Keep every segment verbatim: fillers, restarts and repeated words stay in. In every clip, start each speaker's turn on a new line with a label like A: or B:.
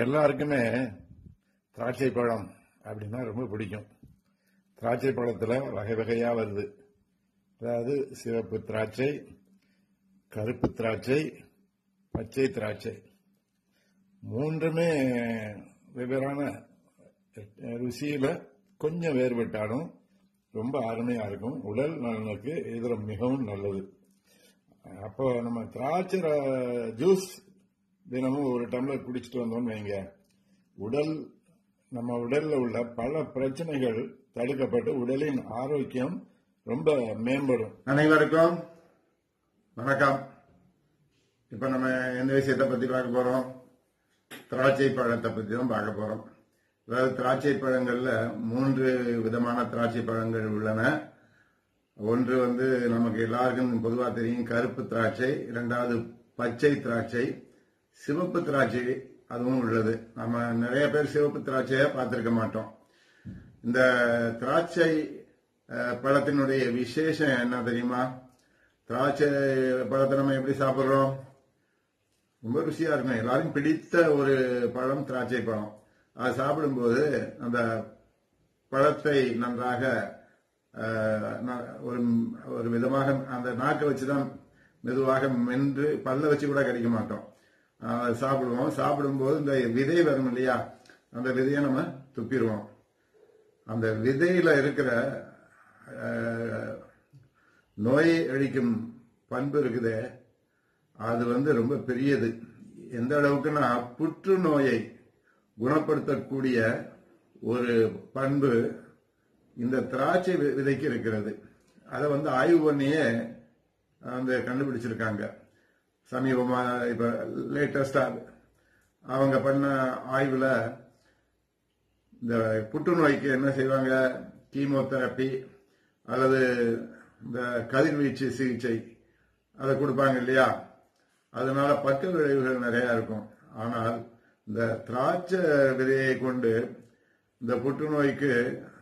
A: எல்லாருக்குமே திராட்சை பழம் அப்படின்னா ரொம்ப பிடிக்கும். திராட்சை பழத்துல வகை வகையா வருது. அதாவது சிவப்பு திராட்சை, கருப்பு திராட்சை, பச்சை திராட்சை. மூன்றுமே வெவ்வேறான ருசியில கொஞ்சம் வேறுபட்டாலும் ரொம்ப அருமையா இருக்கும். உடல் நலனுக்கு இது மிகவும் நல்லது. அப்போ நம்ம திராட்சை ஜூஸ் தினமும் ஒரு டம்ளர் குடிச்சிட்டு வந்தோம்னு வைங்க, உடல் நம்ம உடல்ல உள்ள பல பிரச்சனைகள் தடுக்கப்பட்டு உடலின் ஆரோக்கியம் ரொம்ப மேம்படும்.
B: அனைவருக்கும் வணக்கம். இப்ப நம்ம எந்த விஷயத்தை பத்தி பார்க்க போறோம்? திராட்சை பழத்தை பத்தி தான் பார்க்க போறோம். அதாவது திராட்சை பழங்கள்ல மூன்று விதமான திராட்சை பழங்கள் உள்ளன. ஒன்று வந்து நமக்கு எல்லாருக்கும் பொதுவா தெரியும், கருப்பு திராட்சை. இரண்டாவது பச்சை திராட்சை, சிவப்பு திராட்சை அதுவும் உள்ளது. நம்ம நிறைய பேர் சிவப்பு திராட்சைய பார்த்திருக்க மாட்டோம். இந்த திராட்சை பழத்தினுடைய விசேஷம் என்ன தெரியுமா? திராட்சை பழத்தை நம்ம எப்படி சாப்பிடுறோம்? ரொம்ப ருசியா இருக்கும். எல்லாரும் பிடித்த ஒரு பழம் திராட்சை பழம். அது சாப்பிடும்போது அந்த பழத்தை நன்றாக ஒரு ஒரு விதமாக அந்த நாக்கை வச்சுதான் மெதுவாக மென்று பல்ல வச்சு கூட கடிக்க மாட்டோம். சாப்பிடுவோம். சாப்பிடும்போது இந்த விதை வரும் இல்லையா, அந்த விதையை நம்ம துப்பிடுவோம். அந்த விதையில இருக்கிற நோயை அழிக்கும் பண்பு இருக்குதே, அது வந்து ரொம்ப பெரியது. எந்த அளவுக்குன்னா புற்றுநோயை குணப்படுத்தக்கூடிய ஒரு பண்பு இந்த திராட்சை விதைக்கு இருக்கிறது. அதை வந்து ஆய்வு பண்ணியே அந்த கண்டுபிடிச்சிருக்காங்க. சமீபமா இப்ப லேட்டஸ்டா அவங்க பண்ண ஆய்வுல இந்த புற்றுநோய்க்கு என்ன செய்வாங்க, கீமோதெரப்பி அல்லது இந்த கதிர்வீச்சு சிகிச்சை அதை கொடுப்பாங்க இல்லையா. அதனால பக்க விளைவுகள் நிறைய இருக்கும். ஆனால் இந்த திராட்சை விதையை கொண்டு இந்த புற்றுநோய்க்கு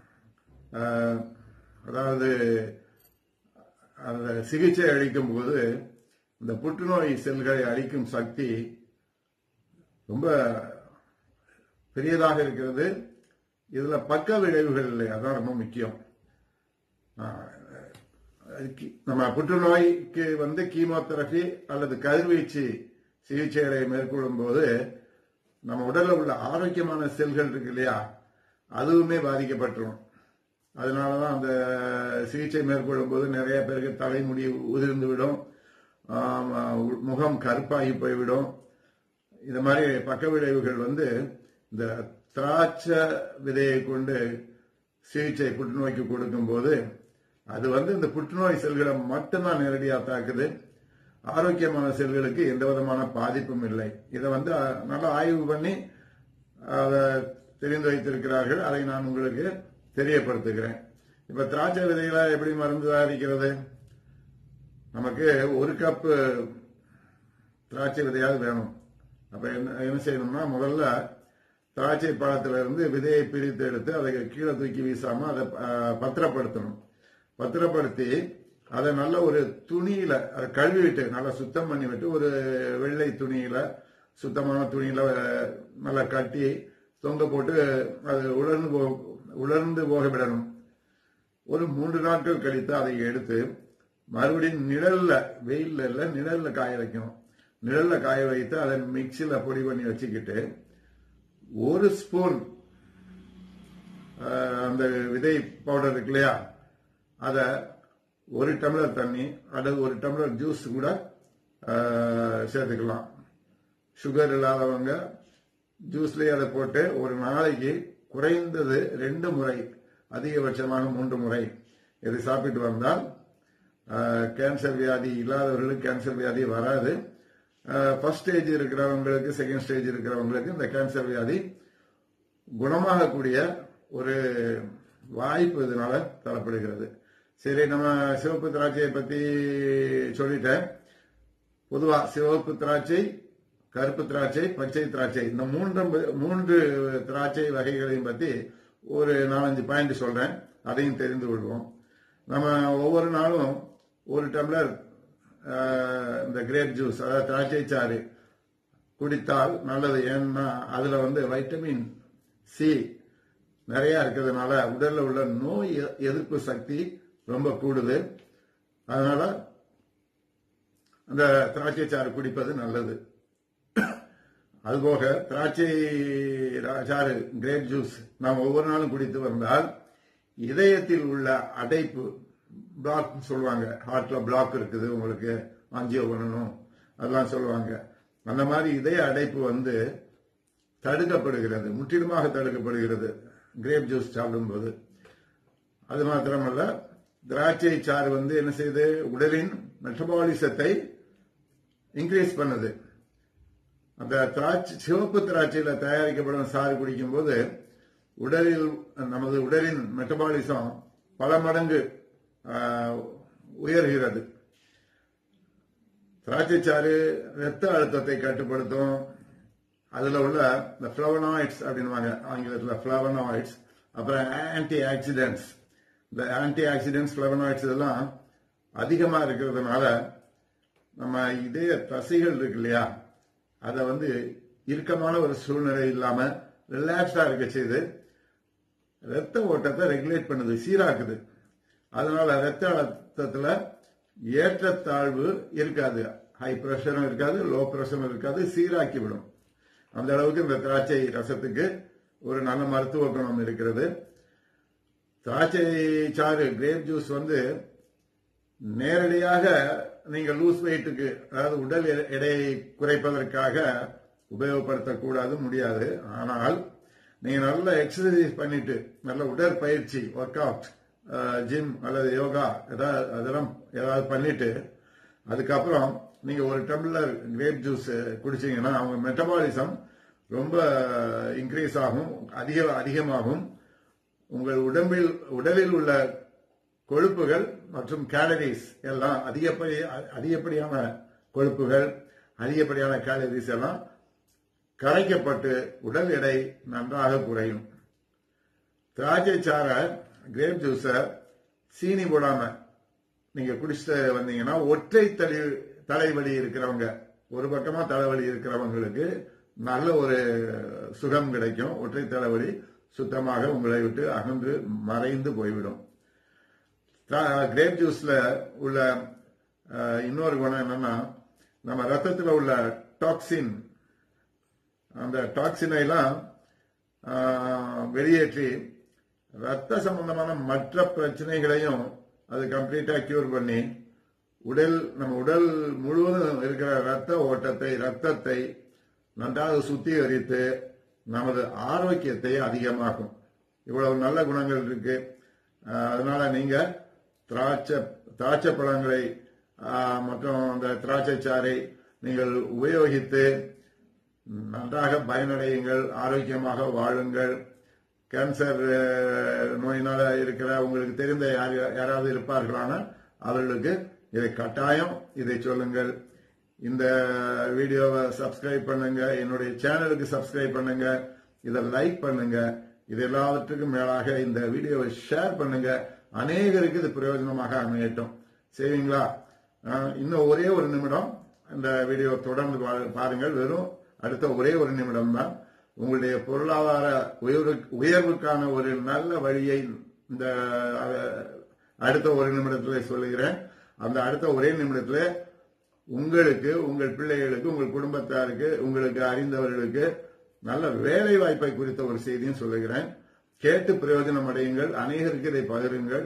B: அதாவது அந்த சிகிச்சை அளிக்கும் போது இந்த புற்றுநோய் செல்களை அழிக்கும் சக்தி ரொம்ப பெரியதாக இருக்கிறது. இதுல பக்க விளைவுகள் இல்லை, அதான் ரொம்ப முக்கியம். நம்ம புற்றுநோய்க்கு வந்து கீமோதெரபி அல்லது கதிர்வீச்சு சிகிச்சைகளை மேற்கொள்ளும் போது நம்ம உடல்ல உள்ள ஆரோக்கியமான செல்கள் இருக்கு இல்லையா, அதுவுமே பாதிக்கப்பட்டுரும். அதனாலதான் அந்த சிகிச்சை மேற்கொள்ளும் போது நிறைய பேருக்கு தலைமுடி உதிர்ந்து விடும், முகம் கருப்பாகி போய்விடும். இந்த மாதிரி பக்க விளைவுகள் வந்து இந்த திராட்சை விதையை கொண்டு சிகிச்சை புற்றுநோய்க்கு கொடுக்கும் போது அது வந்து இந்த புற்றுநோய் செல்களை மட்டும்தான் நேரடியாக தாக்குது. ஆரோக்கியமான செல்களுக்கு எந்த விதமான பாதிப்பும் இல்லை. இதை வந்து நல்லா ஆய்வு பண்ணி அதை தெரிந்து வைத்திருக்கிறார்கள். அதை நான் உங்களுக்கு தெரியப்படுத்துகிறேன். இப்ப திராட்சை விதைகளை எப்படி மருந்து தயாரிக்கிறது? நமக்கு ஒரு கப் திராட்சை விதையாவது வேணும். அப்ப என்ன செய்யணும்னா, முதல்ல திராட்சை பழத்திலிருந்து விதையை பிரித்து எடுத்து அதை கீழே தூக்கி வீசாம அதை பத்திரப்படுத்தணும். பத்திரப்படுத்தி அதை நல்ல ஒரு துணியில அதை கழுவி விட்டு நல்லா சுத்தம் பண்ணி விட்டு ஒரு வெள்ளை துணியில சுத்தமான துணியில நல்லா கட்டி தொங்க போட்டு அது உலர்ந்து போ உலர்ந்து போக விடணும். ஒரு மூன்று நாட்கள் கழித்து அதை எடுத்து மறுபடியும் நிழல்ல, வெயில்ல இல்ல நிழல்ல காய வைக்கணும். நிழல்ல காய வைத்து அதை மிக்சியில பொடி பண்ணி வச்சுக்கிட்டு ஒரு ஸ்பூன் அந்த விதை பவுடர் இருக்கு இல்லையா, அத ஒரு டம்ளர் தண்ணி அல்லது ஒரு டம்ளர் ஜூஸ் கூட சேர்த்துக்கலாம். சுகர் இல்லாதவங்க ஜூஸ்லயே அதை போட்டு ஒரு நாளைக்கு குறைந்தது ரெண்டு முறை, அதிகபட்சமாக மூன்று முறை இதை சாப்பிட்டு வந்தால் கேன்சர் வியாதி இல்லாதவர்களுக்கு கேன்சர் வியாதி வராது. ஃபர்ஸ்ட் ஸ்டேஜ் இருக்கிறவங்களுக்கு, செகண்ட் ஸ்டேஜ் இருக்கிறவங்களுக்கு இந்த கேன்சர் வியாதி குணமாகக்கூடிய ஒரு வாய்ப்பு இதனால தரப்படுகிறது. சரி, நம்ம சிவப்பு திராட்சையை பத்தி சொல்லிட்டேன். பொதுவா சிவப்பு திராட்சை, கருப்பு திராட்சை, பச்சை திராட்சை, இந்த மூன்று மூன்று திராட்சை வகைகளையும் பத்தி ஒரு நாலஞ்சு பாயிண்ட் சொல்றேன். அதையும் தெரிந்து கொள்வோம். நம்ம ஒவ்வொரு நாளும் ஒரு டம்ளர் இந்த கிரேப் ஜூஸ், அதாவது திராட்சை சாறு குடித்தால் நல்லது. ஏன்னா அதுல வந்து வைட்டமின் சி நிறைய இருக்கிறதுனால உடல்ல உள்ள நோய் எதிர்ப்பு சக்தி ரொம்ப கூடுது. அதனால அந்த திராட்சை சாறு குடிப்பது நல்லது. அதுபோக திராட்சை சாறு கிரேப் ஜூஸ் நாம் ஒவ்வொரு நாளும் குடித்து வந்தால் இதயத்தில் உள்ள அடைப்பு, பிளாக் சொல்லுவாங்க, ஹார்ட்ல பிளாக் இருக்குது, உங்களுக்கு ஆஞ்சியோ பண்ணணும் அதெல்லாம் சொல்லுவாங்க. அந்த மாதிரி இதய அடைப்பு வந்து தடுக்கப்படுகிறது, முற்றிலுமாக தடுக்கப்படுகிறது கிரேப் ஜூஸ் சாப்பிடும்போது. அது மாத்திரமல்ல, திராட்சை சாறு வந்து என்ன செய்யுது, உடலின் மெட்டபாலிசத்தை இன்க்ரீஸ் பண்ணுது. அந்த திராட்சை, சிவப்பு திராட்சையில தயாரிக்கப்படும் சாறு குடிக்கும் போது உடலில் நமது உடலின் மெட்டபாலிசம் பல மடங்கு உயர்கிறது. திராட்சை சாறு ரத்த அழுத்தத்தை கட்டுப்படுத்தும். அதுல உள்ள இந்த பிளவனாய்ட்ஸ் அப்படின்வாங்க ஆங்கிலத்தில், பிளவனாய்ட்ஸ், அப்புறம் ஆன்டி ஆக்சிடென்ட்ஸ். இந்த ஆன்டி ஆக்சிடென்ட்ஸ், பிளவனாய்ட்ஸ் இதெல்லாம் அதிகமா இருக்கிறதுனால நம்ம இதய தசைகள் இருக்கு இல்லையா, அதை வந்து இறுக்கமான ஒரு சூழ்நிலை இல்லாம ரிலாக்ஸா இருக்க செய்து ரத்த ஓட்டத்தை ரெகுலேட் பண்ணுது, சீராக்குது. அதனால ரத்த அழுத்தத்துல ஏற்றத்தாழ்வு இருக்காது, ஹை பிரஷரும் இருக்காது, லோ பிரஷரும் இருக்காது, சீராக்கி விடும். அந்த அளவுக்கு இந்த திராட்சை ரசத்துக்கு ஒரு நல்ல மருத்துவ குணம் இருக்கிறது. திராட்சை சாறு கிரேப் ஜூஸ் வந்து நேரடியாக நீங்க லூஸ் வெயிட்டுக்கு, அதாவது உடல் எடையை குறைப்பதற்காக உபயோகப்படுத்தக்கூடாது, முடியாது. ஆனால் நீங்க நல்ல எக்ஸசைஸ் பண்ணிட்டு, நல்ல உடற்பயிற்சி, ஒர்க் அவுட், ஜிம் அல்லது யோகா ஏதாவது அதெல்லாம் ஏதாவது பண்ணிட்டு அதுக்கப்புறம் நீங்க ஒரு டம்ளர் கிரேப் ஜூஸ் குடிச்சீங்கன்னா அவங்க மெட்டபாலிசம் ரொம்ப இன்க்ரீஸ் ஆகும், அதிக அதிகமாகும். உங்கள் உடம்பில் உடலில் உள்ள கொழுப்புகள் மற்றும் கேலரிஸ் எல்லாம் அதிகப்படி அதிகப்படியான கொழுப்புகள், அதிகப்படியான கேலரிஸ் எல்லாம் கரைக்கப்பட்டு உடல் எடை நன்றாக குறையும். திராட்சை சார கிரேப் ஜூஸ சீனி போடாம நீங்க குடிச்சிட்டு வந்தீங்கன்னா ஒற்றை தலை தலைவலி இருக்கிறவங்க, ஒரு பக்கமா தலைவலி இருக்கிறவங்களுக்கு நல்ல ஒரு சுகம் கிடைக்கும். ஒற்றை தலைவலி சுத்தமாக உங்களை விட்டு அகன்று மறைந்து போய்விடும். கிரேப் ஜூஸ்ல உள்ள இன்னொரு குணம் என்னன்னா, நம்ம ரத்தத்தில் உள்ள டாக்ஸின், அந்த டாக்ஸினை எல்லாம் வெளியேற்றி ரத்த சம்பந்தமான மற்ற பிரச்சனைகளையும் அது கம்ப்ளீட்டா கியூர் பண்ணி உடல் நம்ம உடல் முழுவதும் இருக்கிற ரத்த ஓட்டத்தை, ரத்தத்தை நன்றாக சுத்திகரித்து நமது ஆரோக்கியத்தை அதிகமாக்கும். இவ்வளவு நல்ல குணங்கள் இருக்கு. அதனால நீங்க திராட்சை திராட்சை பழங்களை மற்றும் அந்த திராட்சை சாறை நீங்கள் உபயோகித்து நன்றாக பயனடையுங்கள், ஆரோக்கியமாக வாழுங்கள். கேன்சர் நோயினால இருக்கிற உங்களுக்கு தெரிந்த யாராவது இருப்பார்களான அவர்களுக்கு இதை கட்டாயம் இதை சொல்லுங்கள். இந்த வீடியோவை சப்ஸ்கிரைப் பண்ணுங்க, என்னுடைய சேனலுக்கு சப்ஸ்கிரைப் பண்ணுங்க, இதை லைக் பண்ணுங்க. இது எல்லாவற்றுக்கும் மேலாக இந்த வீடியோவை ஷேர் பண்ணுங்க, அநேகருக்கு இது பிரயோஜனமாக அமையட்டும். செய்வீங்களா? இன்னும் ஒரே ஒரு நிமிடம் இந்த வீடியோ தொடர்ந்து பாருங்கள். வெறும் அடுத்த ஒரே ஒரு நிமிடம் தான். உங்களுடைய பொருளாதார உயர்வுக்கான ஒரு நல்ல வழியை இந்த அடுத்த ஒரு நிமிடத்தில் சொல்லுகிறேன். அந்த அடுத்த ஒரே நிமிடத்தில் உங்களுக்கு, உங்கள் பிள்ளைகளுக்கு, உங்கள் குடும்பத்தாருக்கு, உங்களுக்கு அறிந்தவர்களுக்கு நல்ல வேலை வாய்ப்பை குறித்த ஒரு செய்தியும் சொல்லுகிறேன். கேட்டு பிரயோஜனம் அடையுங்கள், அநேகருக்கு இதை பகிருங்கள்.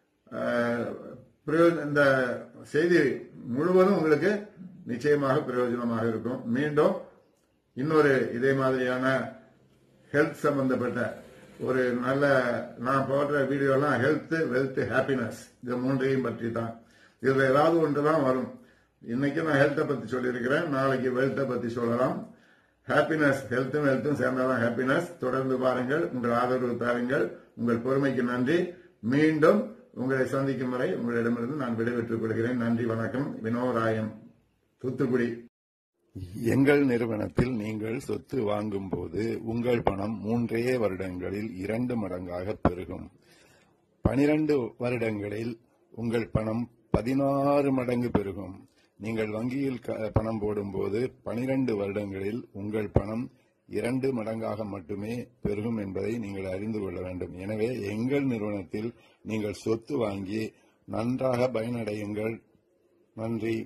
B: இந்த செய்தி முழுவதும் உங்களுக்கு நிச்சயமாக பிரயோஜனமாக இருக்கும். மீண்டும் இன்னொரு இதே மாதிரியான ஹெல்த் சம்பந்தப்பட்ட ஒரு நல்ல, நான் போடுற வீடியோலாம் ஹெல்த், வெல்த், ஹாப்பினஸ், இது மூன்றையும் பற்றி தான். இதுல ஏதாவது ஒன்றுதான் வரும். இன்னைக்கு நான் ஹெல்த்தை பத்தி சொல்லியிருக்கிறேன், நாளைக்கு வெல்த்தை பத்தி சொல்லலாம். ஹாப்பினஸ், ஹெல்த்தும் வெல்த்தும் சேர்ந்தாதான் ஹாப்பினஸ். தொடர்ந்து பாருங்கள், உங்கள் ஆதரவு தாருங்கள். உங்கள் பொறுமைக்கு நன்றி. மீண்டும் உங்களை சந்திக்கும் வரை உங்களிடமிருந்து நான் விடைபெற்றுக் கொள்கிறேன். நன்றி, வணக்கம். வினோராயம், தூத்துக்குடி.
A: எங்கள் நிறுவனத்தில் நீங்கள் சொத்து வாங்கும் போது உங்கள் பணம் மூன்றே வருடங்களில் இரண்டு மடங்காக பெருகும். பனிரண்டு வருடங்களில் உங்கள் பணம் பதினாறு மடங்கு பெருகும். நீங்கள் வங்கியில் பணம் போடும்போது பனிரெண்டு வருடங்களில் உங்கள் பணம் இரண்டு மடங்காக மட்டுமே பெருகும் என்பதை நீங்கள் அறிந்து கொள்ள வேண்டும். எனவே எங்கள் நிறுவனத்தில் நீங்கள் சொத்து வாங்கி நன்றாக பயனடையுங்கள். நன்றி.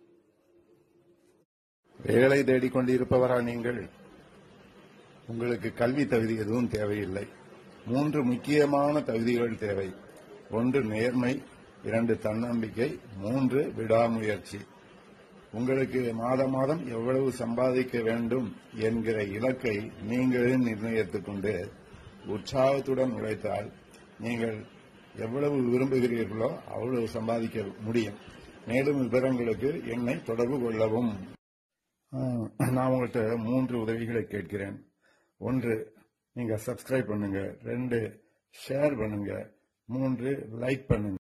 A: வேலை தேடிக்கொண்டிருப்பவரா நீங்கள்? உங்களுக்கு கல்வி தகுதி எதுவும் தேவையில்லை. மூன்று முக்கியமான தகுதிகள் தேவை. ஒன்று நேர்மை, இரண்டு தன்னம்பிக்கை, மூன்று விடாமுயற்சி. உங்களுக்கு மாதம் மாதம் எவ்வளவு சம்பாதிக்க வேண்டும் என்கிற இலக்கை நீங்களே நிர்ணயித்துக் கொண்டு உற்சாகத்துடன் உழைத்தால் நீங்கள் எவ்வளவு விரும்புகிறீர்களோ அவ்வளவு சம்பாதிக்க முடியும். மேலும் விவரங்களுக்கு என்னை தொடர்பு கொள்ளவும். நான் உங்கள்கிட்ட மூன்று உதவிகளை கேட்கிறேன். ஒன்று, நீங்க சப்ஸ்கிரைப் பண்ணுங்க. ரெண்டு, ஷேர் பண்ணுங்க. மூன்று, லைக் பண்ணுங்க.